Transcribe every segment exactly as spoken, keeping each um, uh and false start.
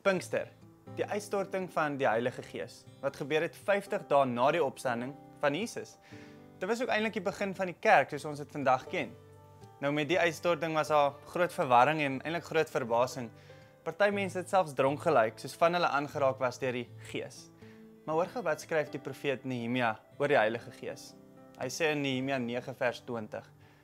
Pinkster, die uitstorting van die Heilige Gees, wat gebeur het vyftig dae na die opstanding van Jesus. Dit was ook eintlik die begin van die kerk, soos ons dit vandag ken. Nou met die uitstorting was daar groot verwarring en eintlik groot verbasing. Party mense het selfs dronk gelyk, soos van hulle aangeraak was deur die Gees. Maar hoor gou wat skryf die profeet Nehemia oor die Heilige Gees. Hy sê in Nehemia nege vers twintig: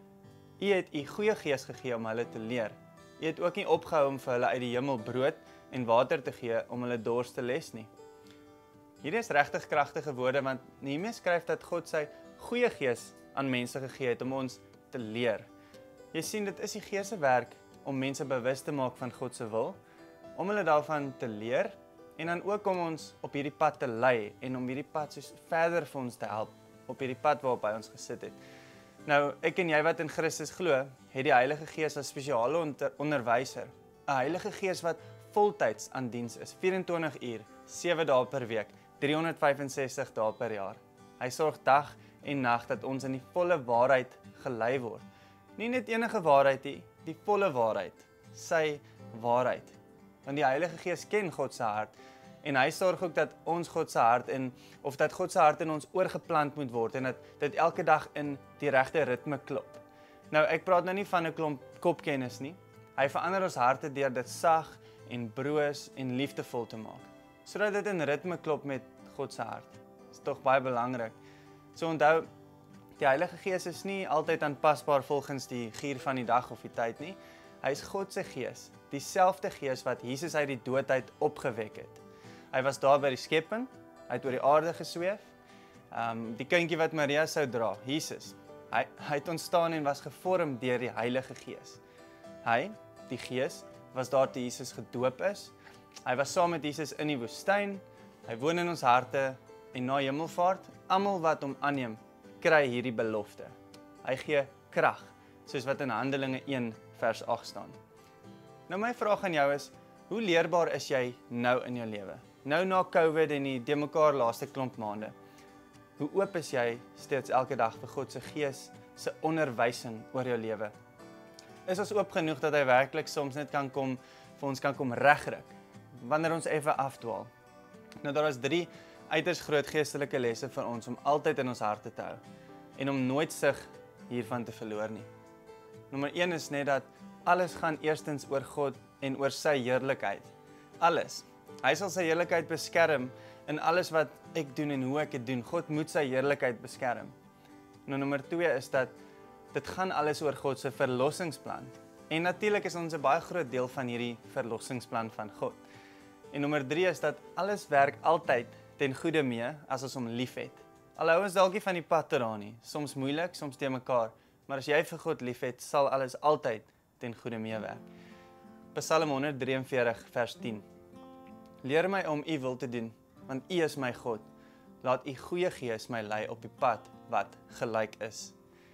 U het u goeie gees gegee om hulle te leer. U het ook nie opgehou om vir hulle uit die hemel brood en water te gee om hulle dors te les nie. Hierdie is regtig kragtige woorde, want Nehemia skryf dat God sy goeie gees aan mense gegee het om ons te leer. Jy sien, dit is die Gees se werk om mense bewus te maak van God se wil, om hulle daarvan te leer en dan ook om ons op hierdie pad te lei en om hierdie pad soos verder vir ons te help op hierdie pad waarop hy ons gesit het. Nou, ek en jy wat in Christus glo, het die Heilige Gees as spesiale onder onderwyser, 'n Heilige Gees wat voltyds aan diens is, vyf-en-twintig uur, sewe dae per week, driehonderdvyf-en-sestig dae per jaar. Hy sorg dag en nag dat ons in die volle waarheid gelei word. Nie net enige waarheid nie, die volle waarheid, sy waarheid. Want die Heilige Gees ken God se hart en hy sorg ook dat ons God se hart in of dat God se hart in ons oorgeplant moet word en dat dit elke dag in die regte ritme klop. Nou ek praat nou nie van 'n klomp kopkennis nie. Hy verander ons harte deur dit sag en broos en liefdevol te maak, sodat dit in ritme klop met God se hart. Dit is tog baie belangrik. So onthou, die Heilige Gees is nie altyd aanpasbaar volgens die gier van die dag of die tyd nie. Hy is God se Gees, dieselfde Gees wat Jesus uit die dood uit opgewek het. Hy was daar by die skepping, hy het oor die aarde gesweef. Um, die kindjie wat Maria sou dra, Jesus, hy, hy het ontstaan en was gevorm deur die Heilige Gees. Hy, die Gees, was daar toe Jesus gedoop is. Hy was saam met Jesus in die woestyn. Hy woon in ons harte en na hemelvaart, almal wat hom aanneem, kry hierdie belofte. Hy gee krag, soos wat in Handelinge een vers agt staan. Nou my vraag aan jou is, hoe leerbaar is jy nou in jou lewe? Nou na COVID en die de mekaar laaste klomp maande. Hoe oop is jy steeds elke dag vir God se Gees se onderwysing oor jou lewe? Is ons oop genoeg dat hy werklik soms net kan kom, vir ons kan kom regryk, wanneer ons effe afdwaal? Nou daar is drie uiters groot geestelike lesse vir ons om altyd in ons harte te hou en om nooit sig hiervan te verloor nie. Nommer een is net dat alles gaan eerstens oor God en oor sy heerlikheid. Alles. Hy sal sy heerlikheid beskerm in alles wat ek doen en hoe ek dit doen. God moet sy heerlikheid beskerm. Nou nommer twee is dat dit gaan alles oor God se verlossingsplan. En natuurlik is ons 'n baie groot deel van hierdie verlossingsplan van God. En nommer drie is dat alles werk altyd ten goeie mee as ons hom liefhet. Al hou ons dalk nie van die pad te raai nie, soms moeilik, soms te mekaar, maar as jy vir God liefhet, sal alles altyd ten goeie mee werk. Psalm honderd drie en veertig vers tien. Leer my om u wil te doen, want u is my God. Laat u goeie Gees my lei op die pad wat gelyk is.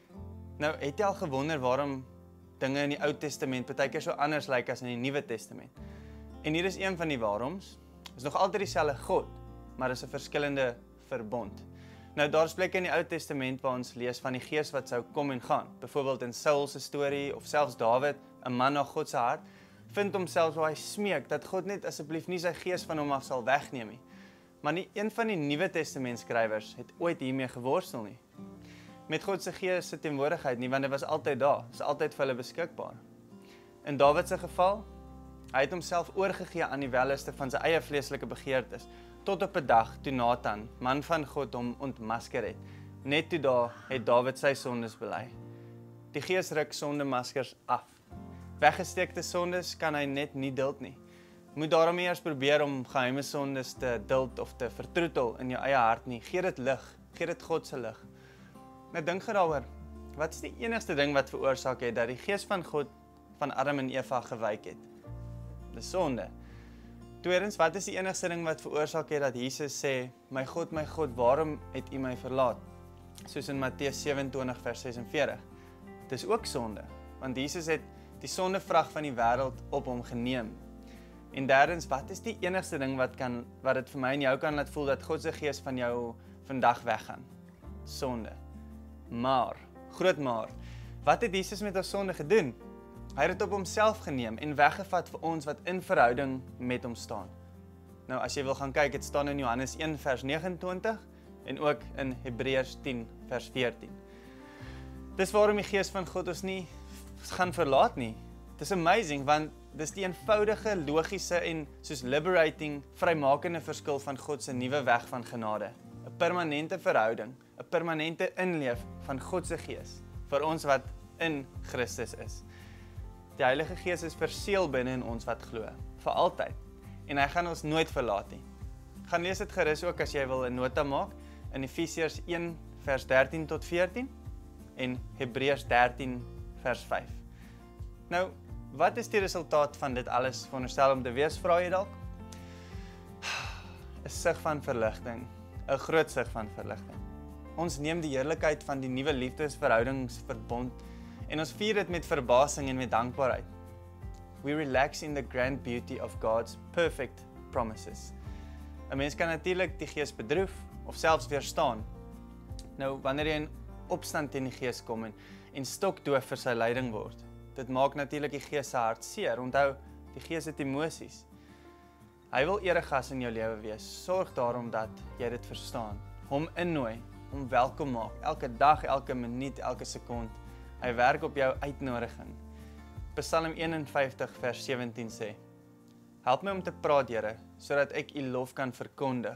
Nou, het jy al gewonder waarom dinge in die Ou Testament partykeer so anders lyk as in die Nuwe Testament? En hier is een van die waaroms. Dit is nog altyd dieselfde God, maar is 'n verskillende verbond. Nou daar's plekke in die Ou Testament waar ons lees van die Gees wat sou kom en gaan. Byvoorbeeld in Saul se storie of selfs Dawid, 'n man na God se hart, vind homself waar hy smeek dat God net asseblief nie sy Gees van hom af sal wegneem nie. Maar nie een van die Nuwe Testament skrywers het ooit hiermee geworstel nie. Met God se Gees se teenwoordigheid nie, want dit was altyd daar, is altyd vir hulle beskikbaar. In Dawid se geval, hy het homself oorgegee aan die welliste van sy eie vleeslike begeertes, tot op 'n dag toe Nathan, man van God, hom ontmasker het. Net toe daar het Dawid sy sondes bely. Die Gees ruk sondemaskers af. Weggesteekte sondes kan hy net nie duld nie. Moet daarom eers probeer om geheime sondes te duld of te vertroetel in jou eie hart nie. Gee dit lig, gee dit God se lig. Nou dink daaroor, wat is die enigste ding wat veroorsaak het dat die Gees van God van Adam en Eva gewyk het? Dis sonde. Tweedens, wat is die enigste ding wat veroorsaak het dat Jesus sê, my God, my God, waarom het u my verlaat? Soos in Matteus sewe-en-twintig vers ses en veertig. Dis ook sonde, want Jesus het die sondevrag van die wêreld op hom geneem. En derdens, wat is die enigste ding wat kan wat dit vir my en jou kan laat voel dat God se Gees van jou vandag weggaan? Sonde. Maar, groot maar, wat het Jesus met ons sonde gedoen? Hy het dit op homself geneem en weggevat vir ons wat in verhouding met hom staan. Nou as jy wil gaan kyk, dit staan in Johannes een vers negenentwintig en ook in Hebreërs tien vers veertien. Dis waarom die Gees van God ons nie gaan verlaat nie. Dis amazing, want dis die eenvoudige, logiese en soos liberating, vrymakende verskil van God se nuwe weg van genade. 'n Permanente verhouding, 'n permanente inleef van God se Gees vir ons wat in Christus is. Die Heilige Gees is verseël binne in ons wat glo, vir altyd. En hy gaan ons nooit verlaat nie. Gaan lees dit gerus ook as jy wil 'n nota maak in Efesiërs een vers dertien tot veertien en Hebreërs dertien vers vyf. Nou, wat is die resultaat van dit alles veronderstel om te wees, vra jy dalk? 'n Sig van verligting, 'n groot sig van verligting. Ons neem die heerlikheid van die nuwe liefdesverhoudingsverbond en ons vier dit met verbasing en met dankbaarheid. We relax in the grand beauty of God's perfect promises. 'n Mens kan natuurlik die Gees bedroef of selfs weerstaan. Nou, wanneer jy in opstand teen die Gees kom en, en stokdoof vir sy leiding word, dit maak natuurlik die Gees se hart seer. Onthou, die Gees het emosies. Hy wil eregas in jou lewe wees. Sorg daarom dat jy dit verstaan. Hom innooi, hom welkom maak, elke dag, elke minuut, elke sekond. Hy werk op jou uitnodiging. Psalm eenenvyftig vers sewentien sê: Help my om te praat, Here, sodat ek U lof kan verkondig.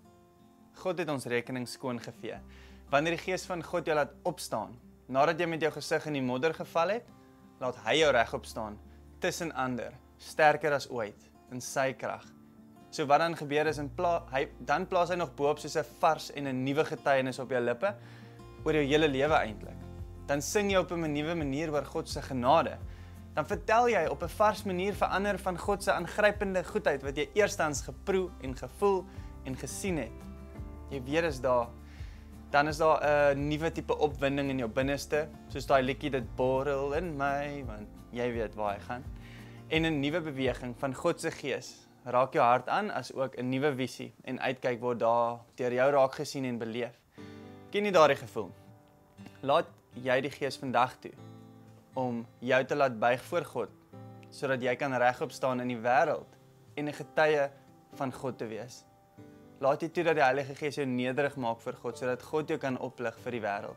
God het ons rekening skoon gevee. Wanneer die Gees van God jou laat opstaan, nadat jy met jou gesig in die modder geval het, laat hy jou regop staan, tussen ander, sterker as ooit, in sy krag. So wat dan gebeur is, in pla hy, dan plaas hy nog boop soos 'n vars en 'n nuwe getuienis op jou lippe, oor jou hele lewe eintlik. Dan sing jy op 'n nuwe manier oor God se genade. Dan vertel jy op 'n vars manier vir ander van God se aangrypende goedheid, wat jy eerstens geproe en gevoel en gesien het. Jy weet is daar, dan is daar 'n nuwe tipe opwinding in jou binneste, soos daai liedjie dit borrel in my, want jy weet waar hy gaan. En 'n nuwe beweging van God se Gees raak jou hart aan, as ook 'n nuwe visie en uitkyk word daar deur jou raak gesien en beleef. Ken jy daardie gevoel? Laat jy die Gees vandag toe om jou te laat buig voor God, sodat jy kan regop staan in die wêreld en 'n getuie van God te wees. Laat jy toe dat die Heilige Gees jou nederig maak vir God, sodat God jou kan oplig vir die wêreld.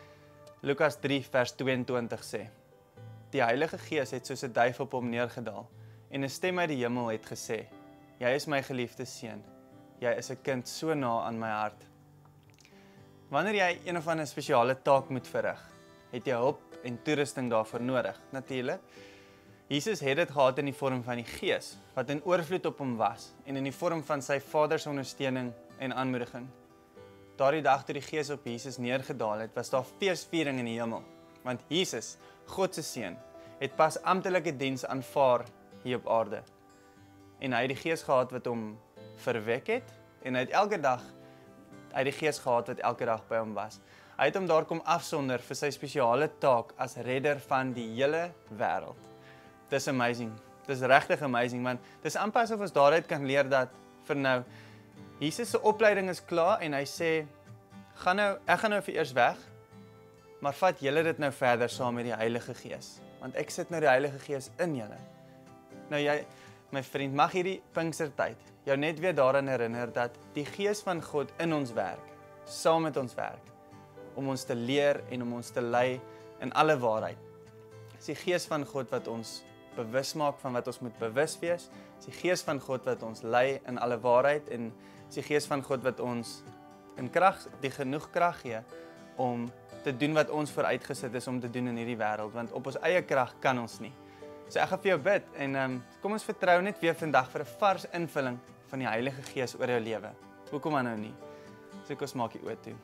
Lukas drie vers tweeëntwintig sê: Die Heilige Gees het soos 'n duif op hom neergedaal, en 'n stem uit die hemel het gesê: Jy is my geliefde seun. Jy is 'n kind so na aan my hart. Wanneer jy een of ander spesiale taak moet verrig, het jy hulp en toerusting daarvoor nodig, natuurlik. Jesus het dit gehad in die vorm van die Gees, wat in oorvloed op hom was, en in die vorm van sy Vader se ondersteuning en aanmoediging. Daardie dag toe die Gees op Jesus neergedaal het, was daar feesviering in die hemel, want Jesus, God se seun, het pas amptelike diens aanvaar hier op aarde. En hy het die Gees gehad wat hom verwek het, en hy het elke dag, hy het die Gees gehad wat elke dag by hom was. Hy het hom daar kom afsonder vir sy spesiale taak as redder van die hele wêreld. Dis amazing. Dis regtig amazing, want dis amper asof ons daaruit kan leer dat vir nou Jesus se opleiding is klaar en hy sê, gaan nou, ek gaan nou vir eers weg, maar vat julle dit nou verder saam met die Heilige Gees, want ek sit nou die Heilige Gees in julle. Nou jy, my vriend, mag hierdie Pinkstertyd jou net weer daaraan herinner dat die Gees van God in ons werk, saam met ons werk, om ons te leer en om ons te lei in alle waarheid. Dis die Gees van God wat ons bewus maak van wat ons moet bewus wees. Dis die Gees van God wat ons lei in alle waarheid en dis die Gees van God wat ons in krag, die genoeg krag gee om te doen wat ons vooruitgesit is om te doen in hierdie wêreld, want op ons eie krag kan ons nie. So ek gaan vir jou bid en um, kom ons vertrou net weer vandag vir 'n vars invulling van die Heilige Gees oor jou lewe. Hoekom dan nou nie? So kom ons maak die oë toe.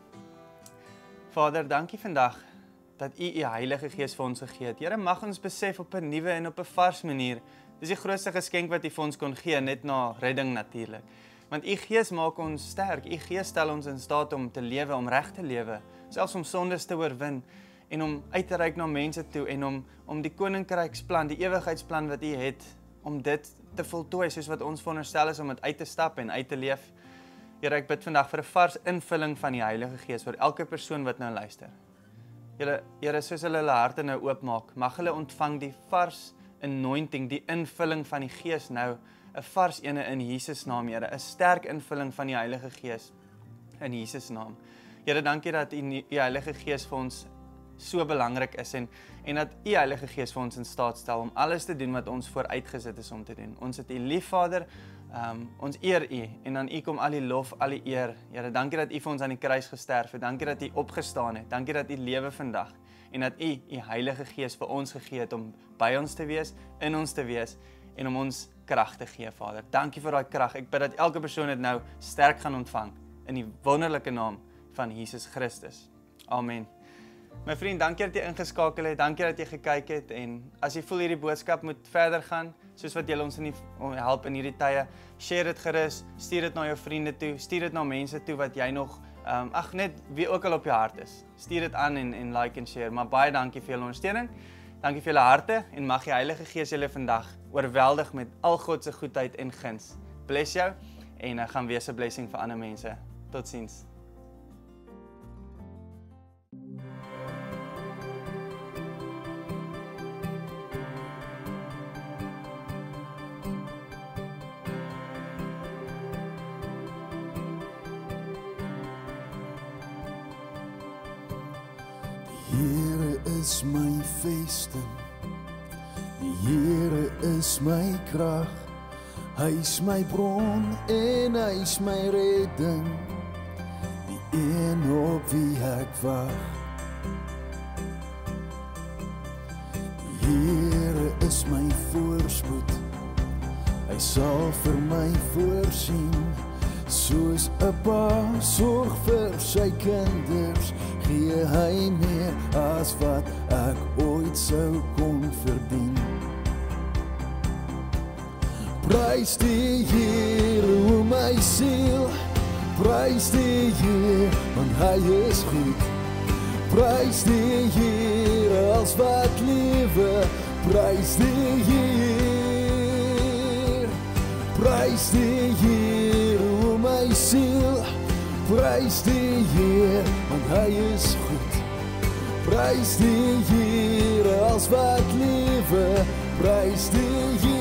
Vader, dankie vandag dat U U Heilige Gees vir ons gegee het. Here, mag ons besef op 'n nuwe en op 'n vars manier. Dis die grootste geskenk wat U vir ons kon gee, net na redding natuurlik. Want U Gees maak ons sterk. U Gees stel ons in staat om te lewe, om reg te lewe, selfs om sondes te oorwin en om uit te reik na mense toe en om om die koninkryksplan, die ewigheidsplan wat U het, om dit te voltooi soos wat ons veronderstel is om dit uit te stap en uit te leef. Here, ek bid vandag vir 'n vars invulling van die Heilige Gees vir elke persoon wat nou luister. Here, Here, soos hulle hulle harte nou oopmaak, mag hulle ontvang die vars anointing, die invulling van die Gees nou, 'n vars ene in Jesus naam, Here, 'n sterk invulling van die Heilige Gees in Jesus naam. Here, dankie dat U Heilige Gees vir ons so belangrik is en en dat U Heilige Gees vir ons in staat stel om alles te doen wat ons vooruitgesit is om te doen. Ons het U lief, Vader. Um, ons eer U en aan U kom al die lof, al die eer. Here, dankie dat U vir ons aan die kruis gesterf het. Dankie dat U opgestaan het. Dankie dat U lewe vandag en dat U U Heilige Gees vir ons gegee het om by ons te wees, in ons te wees en om ons krag te gee, Vader. Dankie vir daai krag. Ek bid dat elke persoon dit nou sterk gaan ontvang in die wonderlike naam van Jesus Christus. Amen. My vriend, dankie dat jy ingeskakel het, dankie dat jy gekyk het en as jy voel hierdie boodskap moet verder gaan, soos wat jy ons in die, help in hierdie tye, share dit gerus, stuur dit na jou vriende toe, stuur dit na mense toe wat jy nog, um, ag net wie ook al op jou hart is. Stuur dit aan en, en like en share, maar baie dankie vir julle ondersteuning, dankie vir julle harte en mag die Heilige Gees julle vandag oorweldig met al God se goedheid en guns. Bless jou en uh, gaan wees 'n blessing vir ander mense. Totsiens. Here is my vesting, die Here is my krag, hy is my bron en hy is my redding, die een op wie ek wag. Die Here is my voorspoed, hy sal vir my voorsien, soos 'n pa sorg vir sy kinders, gee hy meer as wat ek ooit sou kon verdien. Prys die Here, o my siel, prys die Here, want hy is goed. Prys die Here, als wat lewe, prys die Here. Prys die Here, o my siel, prys die Heer, want hy is goed. Prys die Heer, als wat lewe, prys die Heer.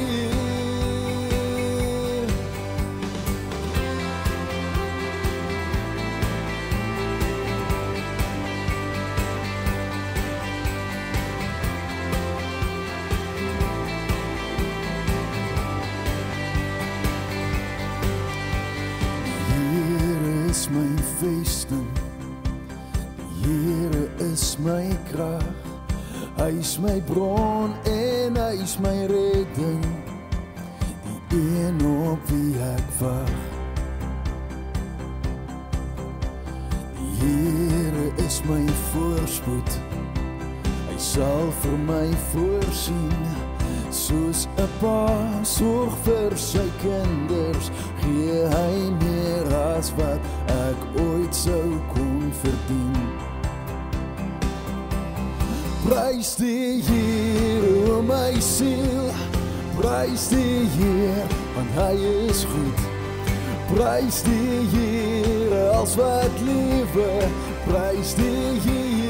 My vesting, die Here is my krag, hy is my bron en hy is my redding, die een op wie ek wag. Die Here is my voorspoed, hy sal vir my voorsien, soos 'n pa sorg vir sy kinders, gee hy meer as wat ek ooit sou kon verdien. Prys die Here, o my siel, prys die Heer, want hy is goed. Prys die Heer, als wat lewe, prys die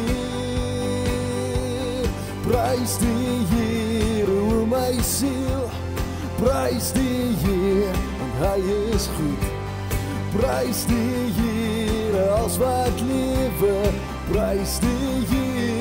Heer. Prys die Heer, o my siel, prys die Heer, want hy is goed. Prys die Heer, als wat lewe, prys die Heer.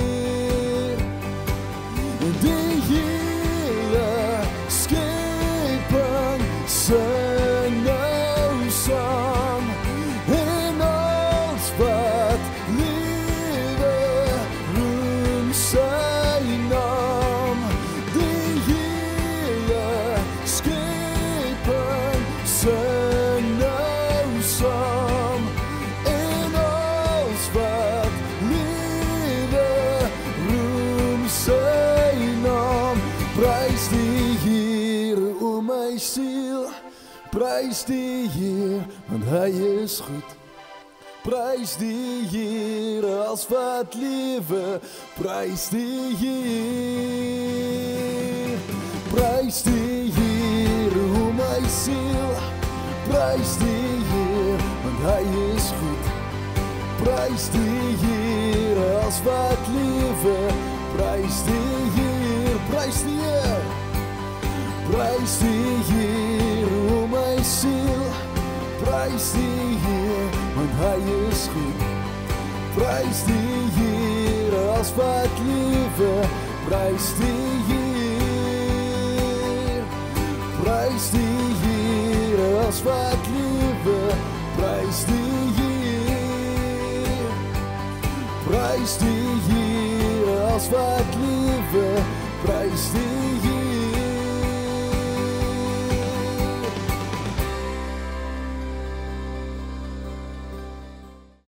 Die hele skepping sing nou saam, en alles wat lewe roem sy naam. Die hele skepping sing nou saam, en alles wat lewe roem sy naam. Prys die Heer, o my siel, prys die Heer, want hy is goed. Prys die Heer, als wat lewe, prys die Heer. Prys die Heer, o my siel, prys die Heer, want hy is goed. Prys die Heer, as wat lewe. Prys die Heer, prys die Heer. Prys die Heer, o my siel. Prys die Heer, want hy is goed. Prys die Heer, as wat lewe. Prys die Heer. Prys die Heer, as wat lewe. Prys die Heer. Prys die Heer, as wat lewe. Prys die Heer.